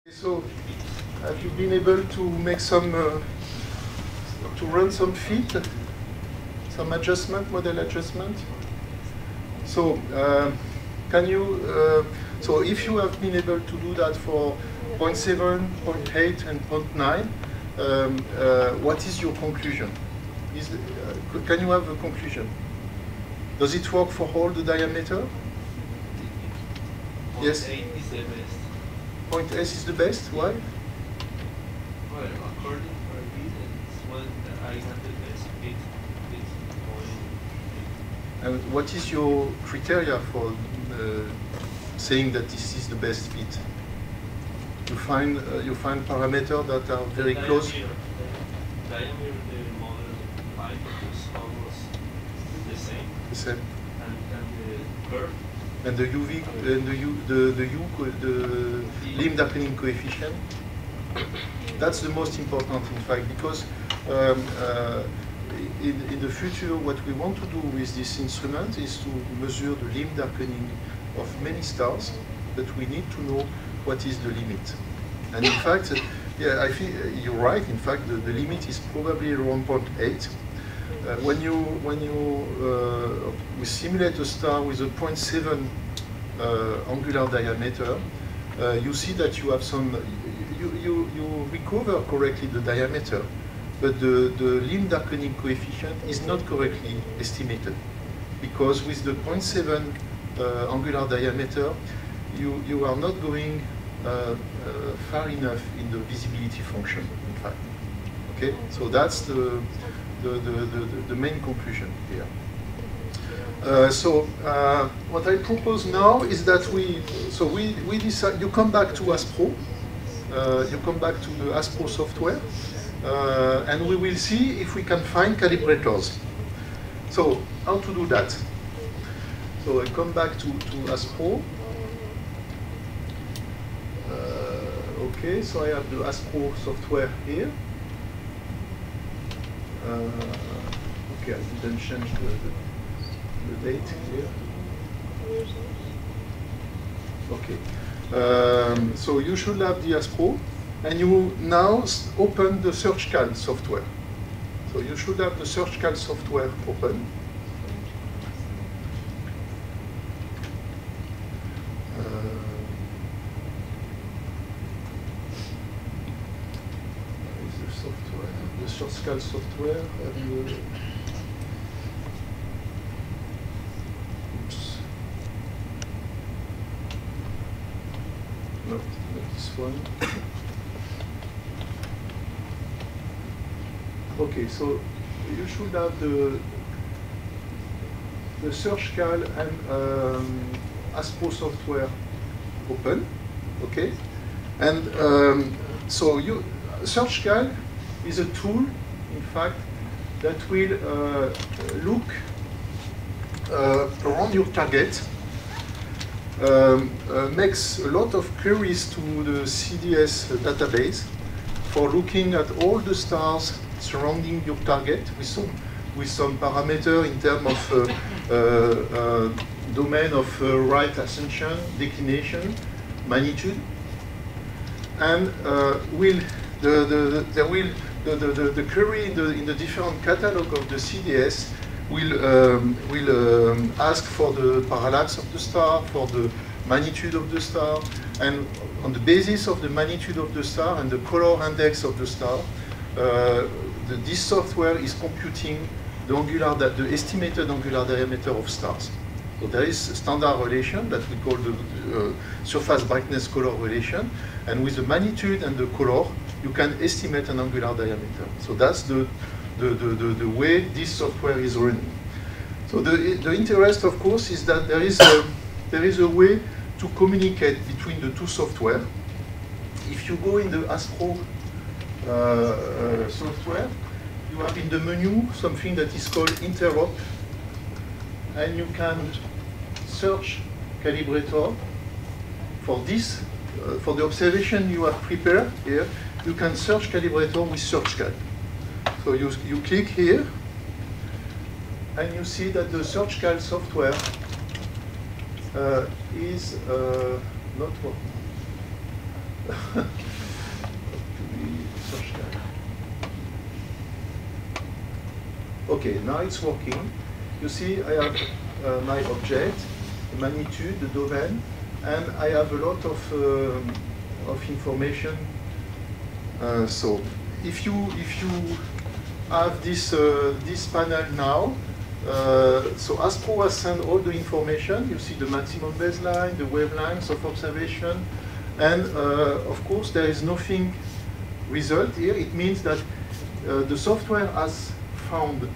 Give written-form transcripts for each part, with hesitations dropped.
So, have you been able to make some, to run some fit, some adjustment, model adjustment? So, can you, so if you have been able to do that for 0.7, 0.8, and 0.9, what is your conclusion? Can you have a conclusion? Does it work for all the diameter? Yes? 0.8 is the best. Point S is the best. Why? Well, according to our evidence, what I have the best fit is 0.8. And what is your criteria for saying that this is the best fit? You find parameters that are very close. The diameter of the model height is almost the same. The same. And the curve. And the UV, and the limb darkening coefficient, that's the most important, in fact, because in the future, what we want to do with this instrument is to measure the limb darkening of many stars, but we need to know what is the limit. And in fact, yeah, I think you're right. In fact, the limit is probably around 0.8. When we simulate a star with a 0.7 angular diameter, you see that you have some, you recover correctly the diameter, but the limb darkening coefficient is not correctly estimated, because with the 0.7 angular diameter, you are not going far enough in the visibility function, in fact. Okay, so that's the main conclusion here. What I propose now is that we decide, you come back to ASPRO, you come back to the ASPRO software, and we will see if we can find calibrators. So how to do that? So I come back to ASPRO. Okay, so I have the ASPRO software here. Okay, I didn't change the date here. Okay, so you should have the ASPRO, and you now open the SearchCal software. So you should have the SearchCal software open. The SearchCal software and oops, not this one. Okay, so you should have the SearchCal and ASPRO software open. Okay, and so SearchCal is a tool, in fact, that will look around your target, makes a lot of queries to the CDS database for looking at all the stars surrounding your target with some parameter in terms of domain of right ascension, declination, magnitude, and the query in the different catalog of the CDS will ask for the parallax of the star, for the magnitude of the star, and on the basis of the magnitude of the star and the color index of the star, this software is computing the estimated angular diameter of stars. So there is a standard relation that we call the surface brightness color relation, and with the magnitude and the color, you can estimate an angular diameter. So that's the way this software is running. So the interest, of course, is that there is a way to communicate between the two software. If you go in the ASPRO software, you have in the menu something that is called interop, and you can search calibrator for this, for the observation you have prepared here. You can search calibrator with SearchCal. So you click here, and you see that the SearchCal software is not working. Okay, now it's working. You see, I have my object, the magnitude, the domain, and I have a lot of information. So, if you have this panel now, so ASPRO has sent all the information. You see the maximum baseline, the wavelengths of observation, and of course there is nothing result here. It means that the software has found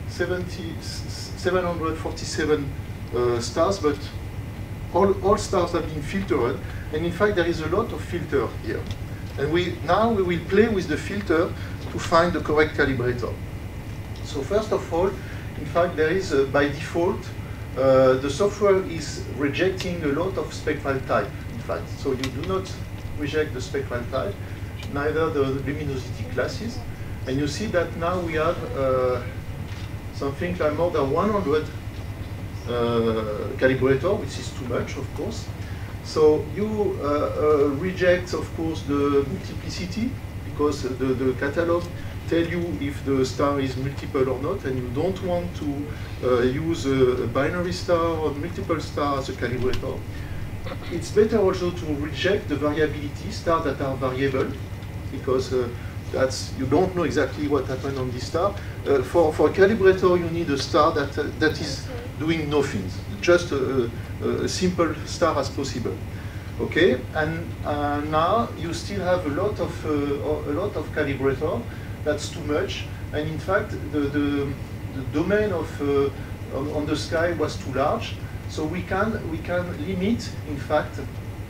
747 stars, but all stars have been filtered, and in fact there is a lot of filter here. And now we will play with the filter to find the correct calibrator. So first of all, in fact there is, by default, the software is rejecting a lot of spectral type, in fact. So you do not reject the spectral type, neither the luminosity classes. And you see that now we have something like more than 100 calibrator, which is too much, of course. So you reject, of course, the multiplicity, because the catalog tell you if the star is multiple or not, and you don't want to use a binary star or multiple star as a calibrator. It's better also to reject the variability, stars that are variable, because you don't know exactly what happened on this star. For a calibrator, you need a star that is doing nothing, just a simple star as possible. Okay, and now you still have a lot of calibrator. That's too much, and in fact, the domain on the sky was too large. So we can limit, in fact,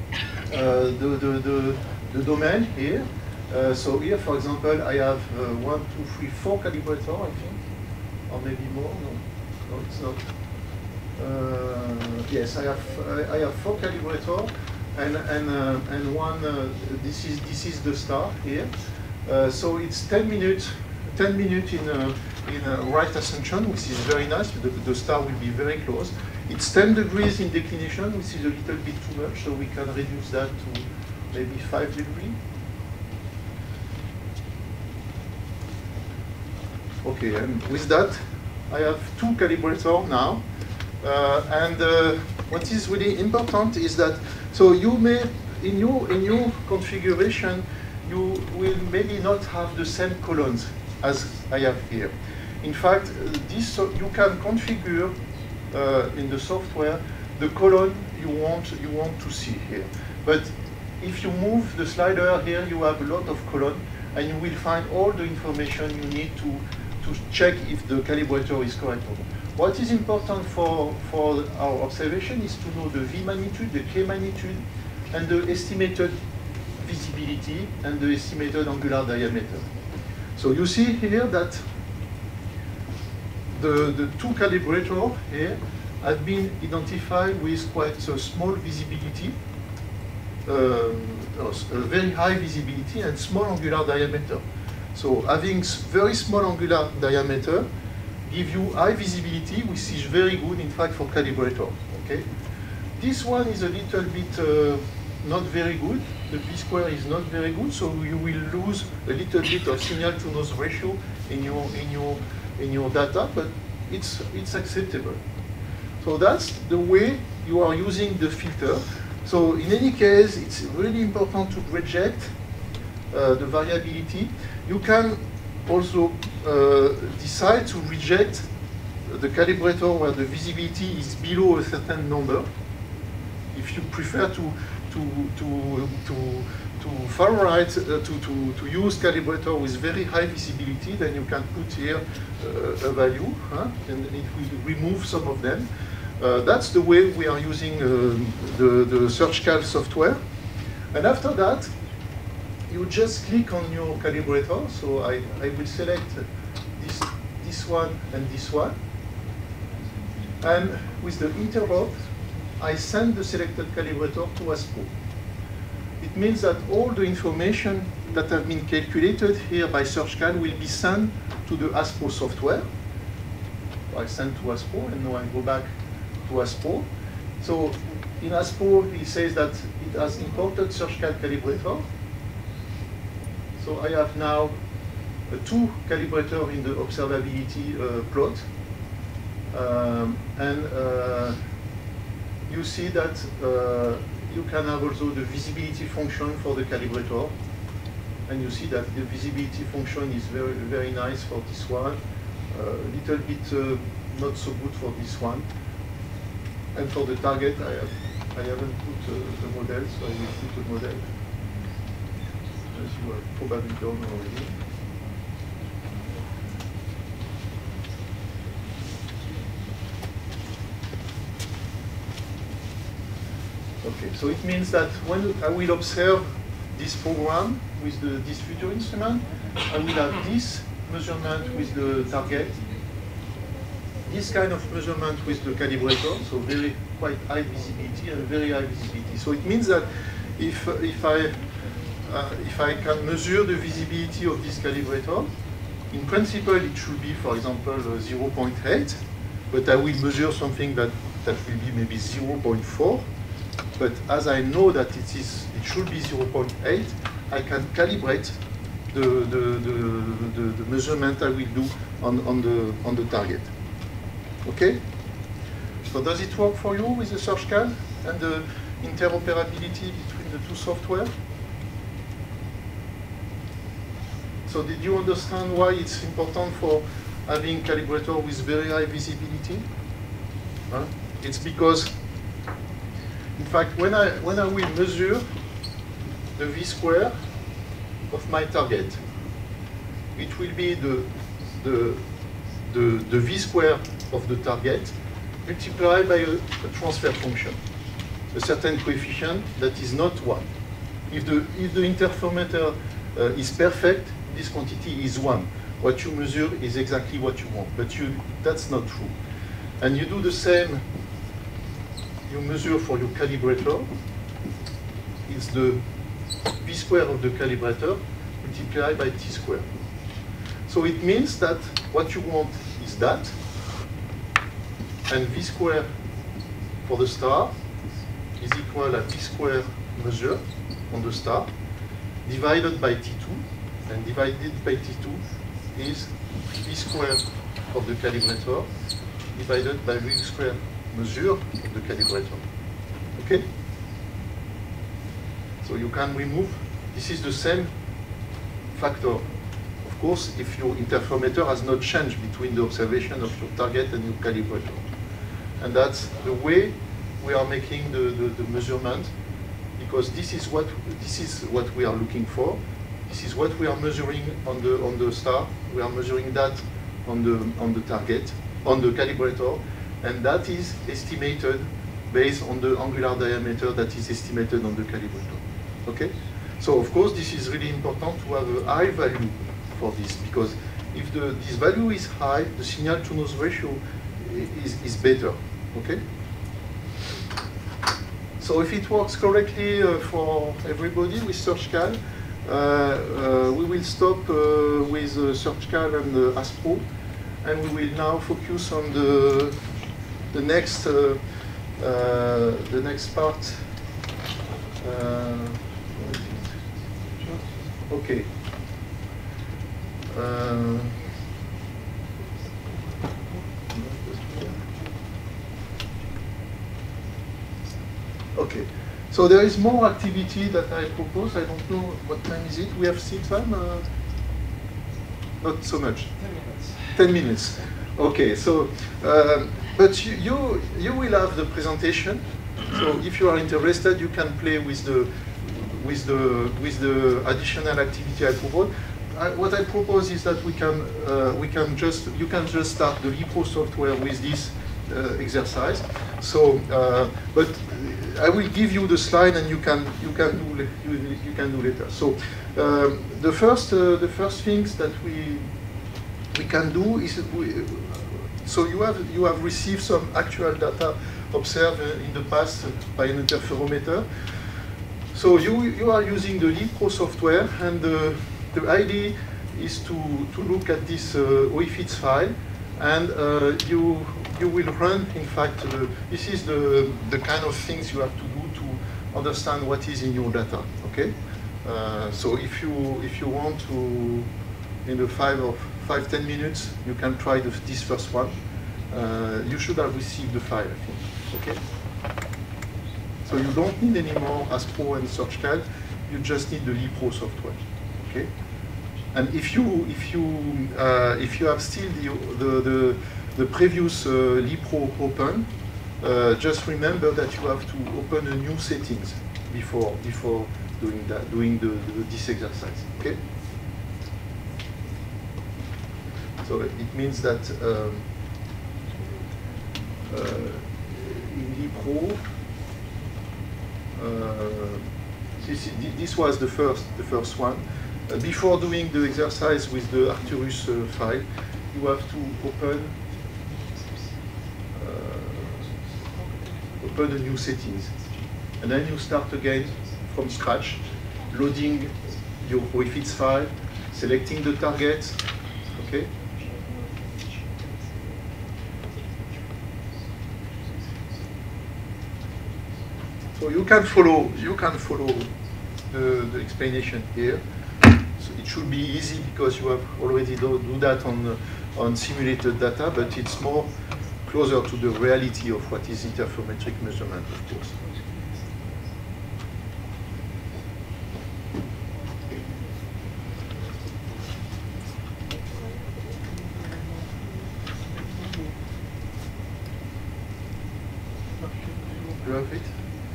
the domain here. So here, for example, I have 1, 2, 3, 4 calibrator, I think, or maybe more. No, it's not. Yes, I have 4 calibrator, and one. This is the star here. So it's 10 minutes in right ascension, which is very nice. The star will be very close. It's 10 degrees in declination, which is a little bit too much, so we can reduce that to maybe 5 degrees. Okay, and with that, I have 2 calibrators now. And what is really important is that, so you may, in your configuration, you will maybe not have the same columns as I have here. In fact, you can configure in the software the column you want to see here. But if you move the slider here, you have a lot of columns, and you will find all the information you need to check if the calibrator is correct or not. What is important for our observation is to know the V magnitude, the K magnitude, and the estimated visibility and the estimated angular diameter. So you see here that the 2 calibrators here have been identified with quite a small visibility, a very high visibility and small angular diameter. So having very small angular diameter give you high visibility, which is very good, in fact, for calibrator. Okay, this one is a little bit not very good. The p-square is not very good, so you will lose a little bit of signal-to-noise ratio in your data, but it's acceptable. So that's the way you are using the filter. So in any case, it's really important to reject the variability. You can also decide to reject the calibrator where the visibility is below a certain number. If you prefer to Fahrenheit to use calibrator with very high visibility, then you can put here a value, and it will remove some of them. That's the way we are using the SearchCal software. And after that, you just click on your calibrator. So I will select this one and this one. And with the interrupt, I send the selected calibrator to ASPRO. It means that all the information that have been calculated here by SearchCal will be sent to the ASPRO software. I send to ASPRO, and now I go back to ASPRO. So in ASPO, he says that it has imported Searchcal calibrator. So I have now two calibrators in the observability plot. You see that you can have also the visibility function for the calibrator. And you see that the visibility function is very, very nice for this one. A little bit not so good for this one. And for the target, I haven't put the model, so I will put the model. As you have probably done already. Okay, so it means that when I will observe this program with this future instrument, I will have this measurement with the target, this kind of measurement with the calibrator, so very quite high visibility and very high visibility. So it means that if I can measure the visibility of this calibrator, in principle it should be, for example, 0.8, but I will measure something that will be maybe 0.4. But as I know that it should be 0.8, I can calibrate the measurement I will do on the target. Okay? So does it work for you with the Searchcal and the interoperability between the two software? So did you understand why it's important for having calibrator with very high visibility? It's because, in fact, when I will measure the v-square of my target, it will be the v-square of the target multiplied by a transfer function, a certain coefficient that is not 1. If the interferometer is perfect, this quantity is 1. What you measure is exactly what you want, but that's not true. And you do the same, you measure for your calibrator, it's the v-square of the calibrator multiplied by t-square. So it means that what you want is that, and v-square for the star is equal to v-square measure on the star divided by t2, and divided by t2 is v-square of the calibrator divided by v-square measure of the calibrator. Okay? So you can remove, this is the same factor. Of course, if your interferometer has not changed between the observation of your target and your calibrator. And that's the way we are making the measurement, because this is what we are looking for. This is what we are measuring on the star. We are measuring that on the target, on the calibrator, and that is estimated based on the angular diameter that is estimated on the calibrator. Okay? So of course this is really important to have a high value for this, because if this value is high, the signal to noise ratio is better. Okay? So if it works correctly for everybody with Searchcal, we will stop with Searchcal and ASPO, and we will now focus on the next part. Okay. Okay. So there is more activity that I propose. I don't know what time is it. We have still time? Not so much. 10 minutes. 10 minutes. Okay. So, but you will have the presentation. So if you are interested, you can play with the additional activity I propose. What I propose is that you can just start the LibRo software with this exercise. So, but I will give you the slide, and you can do later. So, the first things that we can do is so you have received some actual data observed in the past by an interferometer. So you are using the LibRo software, and the idea is to look at this OIFITS file, and you you will run, in fact, this is the kind of things you have to do to understand what is in your data, okay? So if you want to, in the 5-10 minutes, you can try this first one. You should have received the file, I think, okay? So you don't need any more ASPRO and SearchCAD, you just need the LeapPro software, okay? And if you have still the previous LeapPro open, just remember that you have to open a new settings before doing this exercise, okay? So it means that in LeapPro, this was the first one. Before doing the exercise with the Arcturus file, you have to open a new settings, and then you start again from scratch, loading your OIFITS file, selecting the target, okay? So you can follow the explanation here. So it should be easy because you have already do that on simulated data, but it's more closer to the reality of what is interferometric measurement, of course. You have it?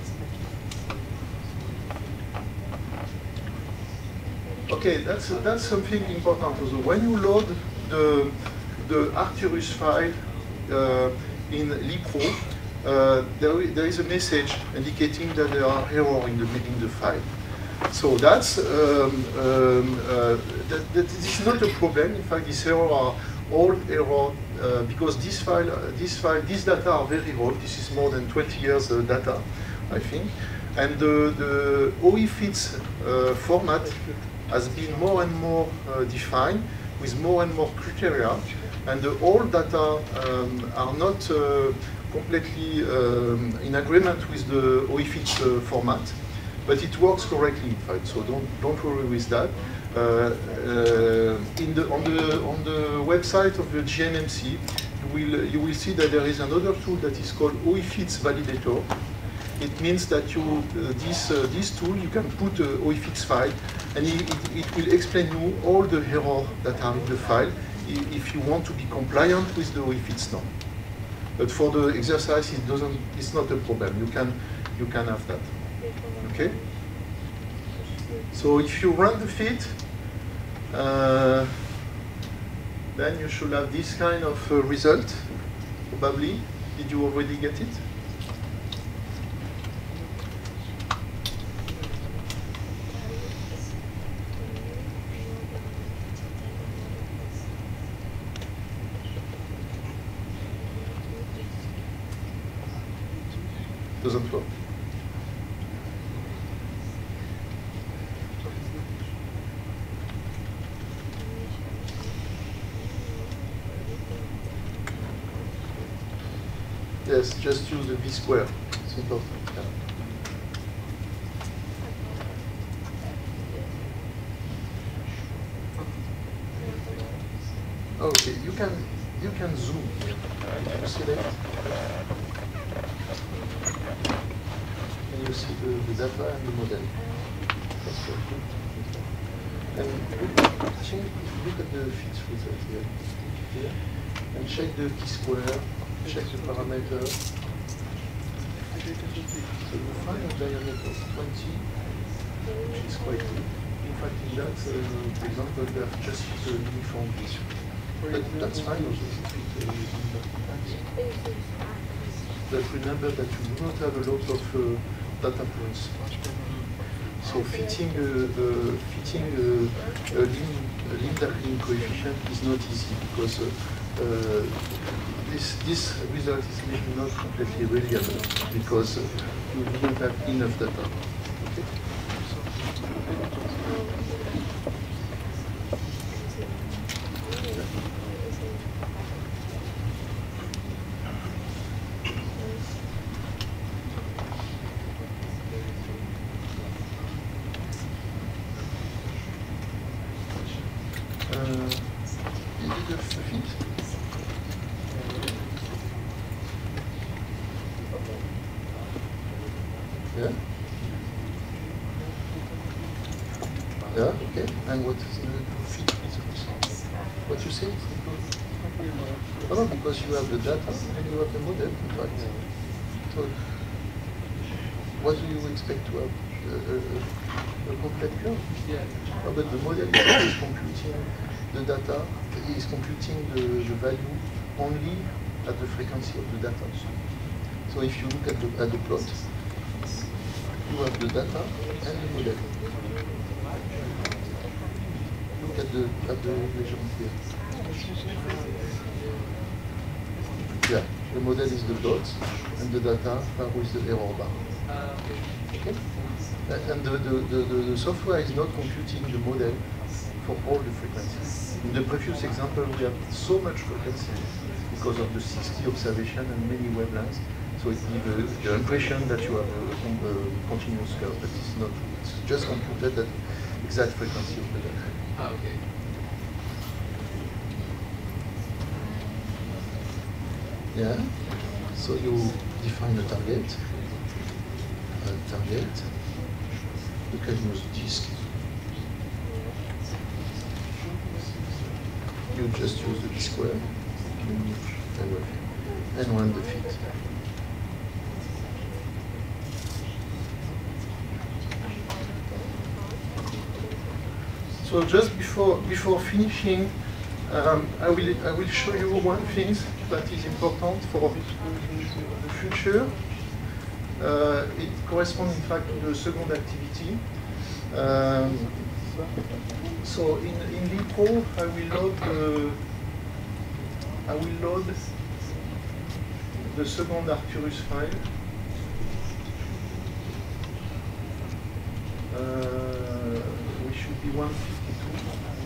Okay, that's something important also. When you load the Arcturus file in LeapPro, there is a message indicating that there are errors in the file. So that's this is not a problem. In fact, these errors are all errors because these data are very old. This is more than 20 years data, I think, and the OIFITS format has been more and more defined with more and more criteria, and the old data are not completely in agreement with the OIFITS format, but it works correctly, in fact. So don't worry with that. On the website of the GNMC, you will see that there is another tool that is called OIFITS Validator. It means that this tool, you can put a OIFITS file, and it will explain you all the errors that are in the file if you want to be compliant with the OIFITS norm. But for the exercise, it's not a problem. You can have that. Okay? So if you run the fit, then you should have this kind of result, probably. Did you already get it? Doesn't work. Yes, just use the V square. It's important. Yeah. Okay, you can zoom here. You select. And you see the data and the model. That's very good. And look at the fit result here. And check the T-square, check the parameter. So you find a diameter of 20, which is quite good. In fact, in that, for example, they have just hit the uniform issue. But that's fine also. But remember that you do not have a lot of data points. So fitting a limb damping coefficient is not easy because this result is maybe not completely reliable because you didn't have enough data. Okay? And what is the fit results? What you say? No, because you have the data and you have the model, in fact. So, what do you expect to have? A complete curve? Yeah. No, but the model is computing the data, is computing the value only at the frequency of the data. So if you look at the plot, you have the data and the model. Look at the legend here. Yeah, the model is the dots and the data are with the error bar. Okay? And the software is not computing the model for all the frequencies. In the previous example, we have so much frequency because of the 60 observation and many wavelengths. So it gives the impression that you have a continuous curve, but it's not. It's just computed at exact frequency of the data. Okay. Yeah. So you define a target. You can use disk. You just use the square and run the fit. So just before finishing, I will show you one thing that is important for the future. It corresponds in fact to the second activity. So in LeapPro, I will load the second Arcturus file. We should be 152.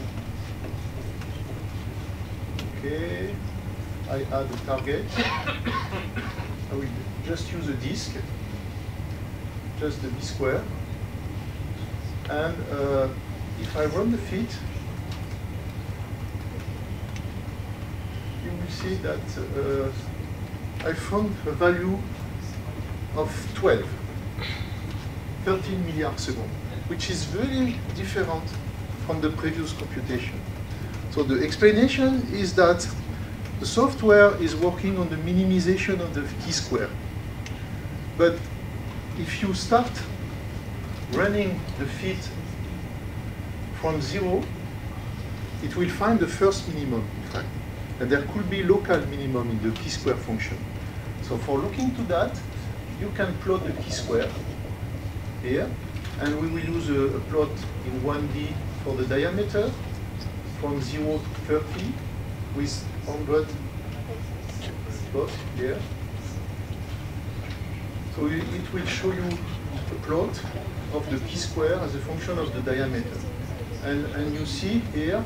Okay. I add a target. I will just use a disk, just the B square. And if I run the fit, you will see that I found a value of 12, 13 milliards-seconds, which is very different from the previous computation. So the explanation is that the software is working on the minimization of the t-square. But if you start running the fit from 0, it will find the first minimum, in fact. And there could be local minimum in the t-square function. So for looking to that, you can plot the t-square here, and we will use a plot in 1D for the diameter from 0 to 30 with 100 plots here. So it will show you a plot of the p-square as a function of the diameter. And you see here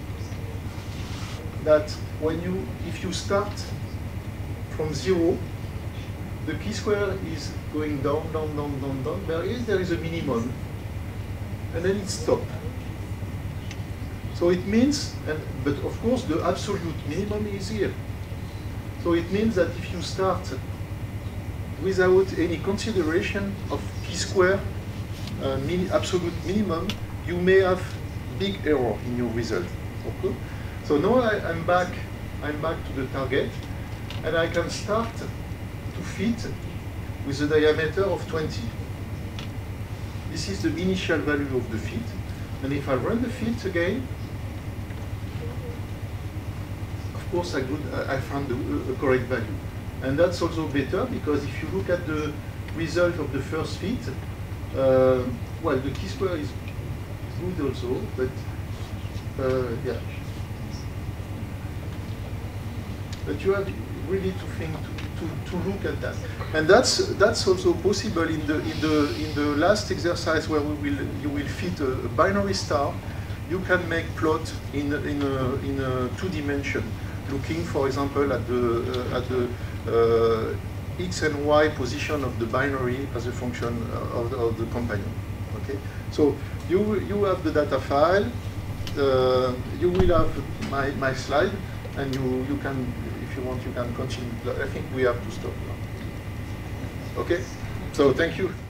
that if you start from 0, the p-square is going down, down, down, down, down. There is a minimum, and then it stops. So it means, but of course the absolute minimum is here. So it means that if you start without any consideration of p-square absolute minimum, you may have big error in your result. Okay? So now I'm back to the target, and I can start to fit with a diameter of 20. This is the initial value of the fit, and if I run the fit again, of course I found a correct value. And that's also better because if you look at the result of the first fit, well, the t-square is good also, but yeah. But you have really to think to look at that, and that's also possible in the last exercise where you will fit a binary star. You can make plot in a 2-dimension, looking, for example, at the x and y position of the binary as a function of the companion. Okay, so you have the data file. You will have my slide, and you can, if you want, you can continue. I think we have to stop now. Okay, so thank you.